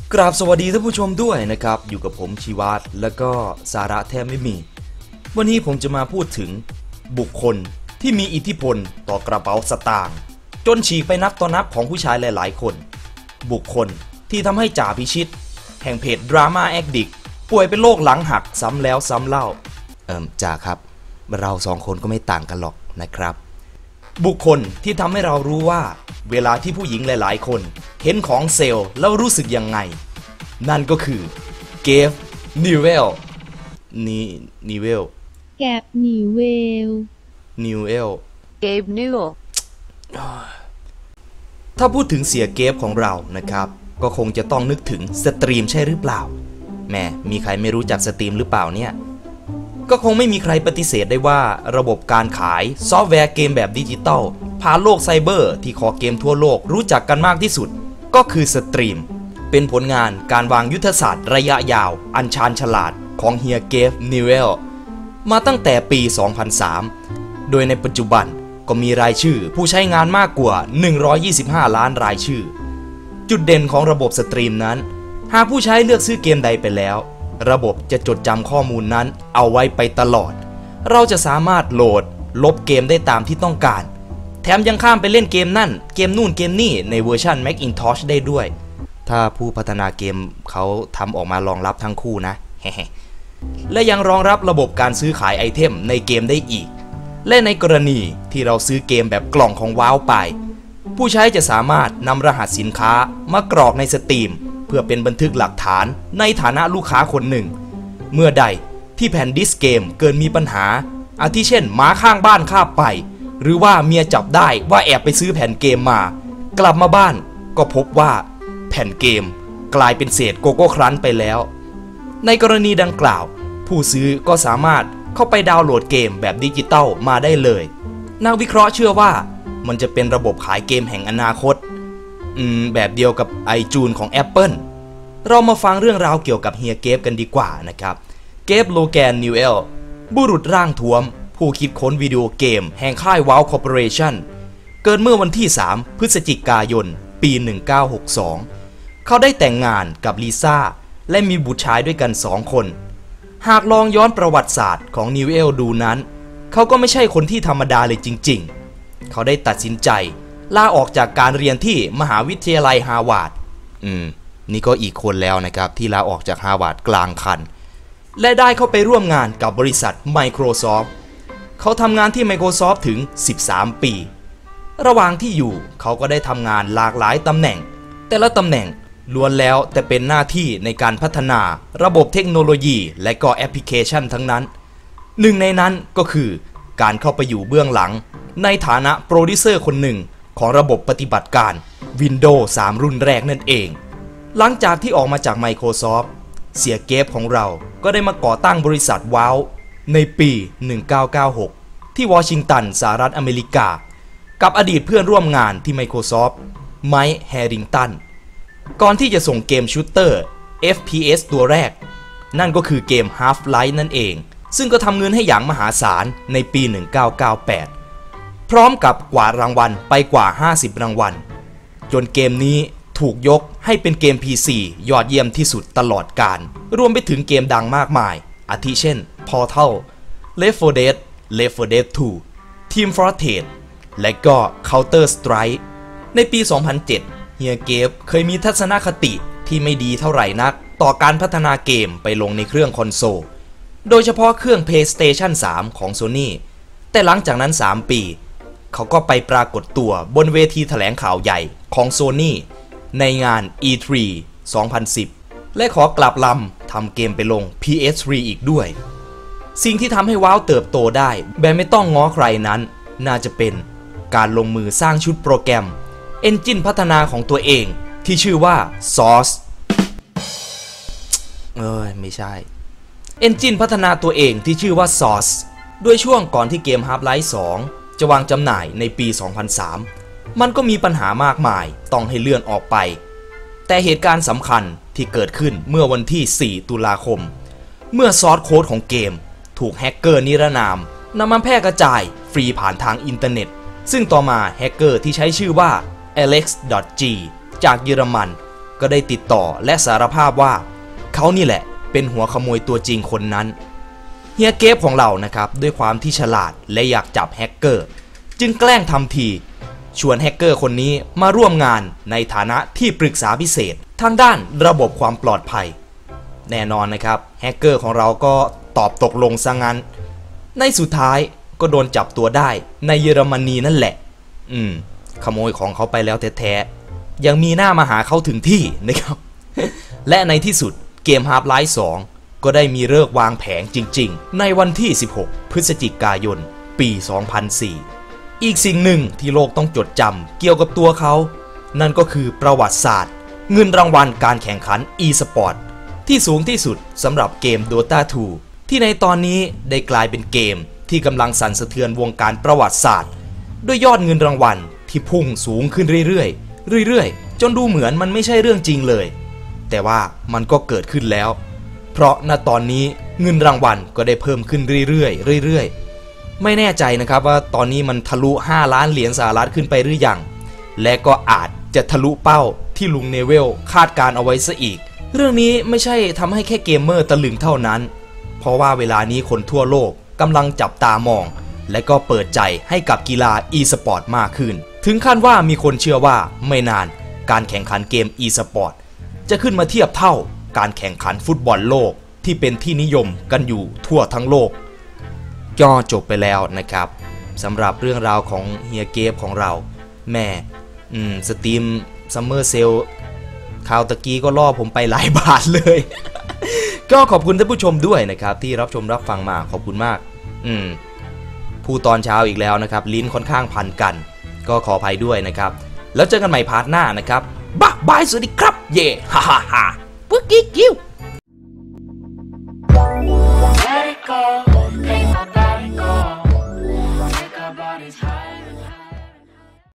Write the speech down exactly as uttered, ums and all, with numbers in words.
กราบสวัสดีท่านผู้ชมด้วยนะครับอยู่กับผมชีวัตแล้วก็สาระแทบไม่มีวันนี้ผมจะมาพูดถึงบุคคลที่มีอิทธิพลต่อกระเป๋าสตางค์จนฉีกไปนับต่อนับของผู้ชายหลายๆคนบุคคลที่ทำให้จ่าพิชิตแห่งเพจดราม่าแอคดิกป่วยเป็นโรคหลังหักซ้ำแล้วซ้ำเล่าเอิมจ่าครับเราสองคนก็ไม่ต่างกันหรอกนะครับบุคคลที่ทำให้เรารู้ว่าเวลาที่ผู้หญิงหลายๆคนเห็นของเซลล์แล้วรู้สึกยังไงนั่นก็คือเกฟนิวเวลนีนิวเวลแกบนิวเวลนิวเวลเกฟนิวถ้าพูดถึงเสียเกฟของเรานะครับก็คงจะต้องนึกถึงสตรีมใช่หรือเปล่าแม่มีใครไม่รู้จักสตรีมหรือเปล่าเนี่ยก็คงไม่มีใครปฏิเสธได้ว่าระบบการขายซอฟต์แวร์เกมแบบดิจิตอลผ่านโลกไซเบอร์ที่คอเกมทั่วโลกรู้จักกันมากที่สุดก็คือสตรีมเป็นผลงานการวางยุทธศาสตร์ระยะยาวอันชาญฉลาดของเฮียเกฟนิวเวลมาตั้งแต่ปี สองพันสาม โดยในปัจจุบันก็มีรายชื่อผู้ใช้งานมากกว่า หนึ่งร้อยยี่สิบห้า ล้านรายชื่อจุดเด่นของระบบสตรีมนั้นหากผู้ใช้เลือกซื้อเกมใดไปแล้วระบบจะจดจำข้อมูลนั้นเอาไว้ไปตลอดเราจะสามารถโหลดลบเกมได้ตามที่ต้องการแถมยังข้ามไปเล่นเกมนั่นเกมนู่นเกมนี่ในเวอร์ชัน Macintosh ได้ด้วยถ้าผู้พัฒนาเกมเขาทำออกมารองรับทั้งคู่นะ และยังรองรับระบบการซื้อขายไอเทมในเกมได้อีกและในกรณีที่เราซื้อเกมแบบกล่องของว้าวไปผู้ใช้จะสามารถนำรหัสสินค้ามากรอกในสตรีมเพื่อเป็นบันทึกหลักฐานในฐานะลูกค้าคนหนึ่งเมื่อใดที่แผ่นดิสก์เกมเกิดมีปัญหาอาทิเช่นหมาข้างบ้านคาบไปหรือว่าเมียจับได้ว่าแอบไปซื้อแผ่นเกมมากลับมาบ้านก็พบว่าแผ่นเกมกลายเป็นเศษโกโก้ครันช์ไปแล้วในกรณีดังกล่าวผู้ซื้อก็สามารถเข้าไปดาวน์โหลดเกมแบบดิจิตอลมาได้เลยนักวิเคราะห์เชื่อว่ามันจะเป็นระบบขายเกมแห่งอนาคตอืมแบบเดียวกับ iTunes ของ Apple เรามาฟังเรื่องราวเกี่ยวกับเฮียเกฟกันดีกว่านะครับเกฟโลแกนนิวเอลบุรุษร่างท้วมผู้คิดค้นวิดีโอเกมแห่งค่าย ว้าว คอร์ปอเรชั่น เกิดเมื่อวันที่ สาม พฤศจิกายน ปี หนึ่งเก้าหกสอง เขาได้แต่งงานกับลิซ่าและมีบุตรชายด้วยกันสองคนหากลองย้อนประวัติศาสตร์ของนิวเอลดูนั้นเขาก็ไม่ใช่คนที่ธรรมดาเลยจริงๆเขาได้ตัดสินใจลาออกจากการเรียนที่มหาวิทยาลัยฮาร์วาร์ดอืมนี่ก็อีกคนแล้วนะครับที่ลาออกจากฮาร์วาร์ดกลางคันและได้เข้าไปร่วมงานกับบริษัท Microsoft เขาทำงานที่ Microsoft ถึงสิบสามปีระหว่างที่อยู่เขาก็ได้ทำงานหลากหลายตำแหน่งแต่ละตำแหน่งล้วนแล้วแต่เป็นหน้าที่ในการพัฒนาระบบเทคโนโลยีและก็แอปพลิเคชันทั้งนั้นหนึ่งในนั้นก็คือการเข้าไปอยู่เบื้องหลังในฐานะโปรดิวเซอร์คนหนึ่งของระบบปฏิบัติการ Windows สาม รุ่นแรกนั่นเองหลังจากที่ออกมาจาก Microsoft เสียเกฟของเราก็ได้มาก่อตั้งบริษัทว้าวในปี หนึ่งเก้าเก้าหก ที่วอชิงตันสหรัฐอเมริกากับอดีตเพื่อนร่วมงานที่ Microsoft ไมค์ แฮริงตันก่อนที่จะส่งเกมชูตเตอร์ เอฟ พี เอส ตัวแรกนั่นก็คือเกม Half-Life นั่นเองซึ่งก็ทำเงินให้อย่างมหาศาลในปี หนึ่งเก้าเก้าแปด พร้อมกับกวาดรางวัลไปกว่าห้าสิบรางวัลจนเกมนี้ถูกยกให้เป็นเกม พี ซี ยอดเยี่ยมที่สุดตลอดกาลรวมไปถึงเกมดังมากมายอาทิเช่น Portal Left โฟร์ Dead Left โฟร์ Dead ทู Team Fortress และก็ Counter Strike ในปี สองพันเจ็ด เฮียเกฟเคยมีทัศนคติที่ไม่ดีเท่าไหร่นักต่อการพัฒนาเกมไปลงในเครื่องคอนโซลโดยเฉพาะเครื่อง PlayStation สาม ของ Sony แต่หลังจากนั้น สาม ปีเขาก็ไปปรากฏตัวบนเวทีแถลงข่าวใหญ่ของ Sony ในงาน อี ทรี สองพันสิบ และขอกลับลำทำเกมไปลง พี เอส ทรี อีกด้วยสิ่งที่ทำให้ว้าวเติบโตได้แบบไม่ต้องง้อใครนั้นน่าจะเป็นการลงมือสร้างชุดโปรแกรมเอนจินพัฒนาของตัวเองที่ชื่อว่า Source เอ้ยไม่ใช่เอนจินพัฒนาตัวเองที่ชื่อว่า Source ด้วยช่วงก่อนที่เกม Half-Life สองจะวางจำหน่ายในปี สองพันสาม มันก็มีปัญหามากมายต้องให้เลื่อนออกไปแต่เหตุการณ์สำคัญที่เกิดขึ้นเมื่อวันที่ สี่ ตุลาคมเมื่อซอร์สโค้ดของเกมถูกแฮกเกอร์นิรนามนำมาแพร่กระจายฟรีผ่านทางอินเทอร์เน็ตซึ่งต่อมาแฮกเกอร์ที่ใช้ชื่อว่า อเล็กซ์ จี จากเยอรมันก็ได้ติดต่อและสารภาพว่าเขานี่แหละเป็นหัวขโมยตัวจริงคนนั้นเฮียเกฟของเรานะครับด้วยความที่ฉลาดและอยากจับแฮกเกอร์จึงแกล้งทำทีชวนแฮกเกอร์คนนี้มาร่วมงานในฐานะที่ปรึกษาพิเศษทางด้านระบบความปลอดภัยแน่นอนนะครับแฮกเกอร์ของเราก็ตอบตกลงซะงั้นในสุดท้ายก็โดนจับตัวได้ในเยอรมนีนั่นแหละอืมขโมยของเขาไปแล้วแท้ๆยังมีหน้ามาหาเขาถึงที่นะครับ และในที่สุดเกม Half-Life สองก็ได้มีฤกษ์วางแผงจริงๆในวันที่สิบหกพฤศจิกายนปีสองพันสี่อีกสิ่งหนึ่งที่โลกต้องจดจำเกี่ยวกับตัวเขานั่นก็คือประวัติศาสตร์เงินรางวัลการแข่งขัน e-sport ที่สูงที่สุดสำหรับเกม Dota ทู ที่ในตอนนี้ได้กลายเป็นเกมที่กำลังสั่นสะเทือนวงการประวัติศาสตร์ด้วยยอดเงินรางวัลที่พุ่งสูงขึ้นเรื่อยๆเรื่อยๆจนดูเหมือนมันไม่ใช่เรื่องจริงเลยแต่ว่ามันก็เกิดขึ้นแล้วเพราะณตอนนี้เงินรางวัลก็ได้เพิ่มขึ้นเรื่อยๆเรื่อยๆไม่แน่ใจนะครับว่าตอนนี้มันทะลุห้าล้านเหรียญสหรัฐขึ้นไปหรือยังและก็อาจจะทะลุเป้าที่ลุงเนเวลคาดการเอาไว้ซะอีกเรื่องนี้ไม่ใช่ทำให้แค่เกมเมอร์ตะลึงเท่านั้นเพราะว่าเวลานี้คนทั่วโลกกำลังจับตามองและก็เปิดใจให้กับกีฬา e-sport มากขึ้นถึงขั้นว่ามีคนเชื่อว่าไม่นานการแข่งขันเกม e-sport จะขึ้นมาเทียบเท่าการแข่งขันฟุตบอลโลกที่เป็นที่นิยมกันอยู่ทั่วทั้งโลกก็จบไปแล้วนะครับสำหรับเรื่องราวของเฮียเกฟของเราแม่อืมสตรีมซัมเมอร์เซลคราวตะกี้ก็ล่อผมไปหลายบาทเลย ก็ขอบคุณท่านผู้ชมด้วยนะครับที่รับชมรับฟังมาขอบคุณมากอืมผู้ตอนเช้าอีกแล้วนะครับลิ้นค่อนข้างพันกันก็ขออภัยด้วยนะครับแล้วเจอกันใหม่พาร์ทหน้านะครับบ๊ายบายสวัสดีครับเย่ฮ่าฮ่าฮ่าปึ๊กกิ๊กกิ้ว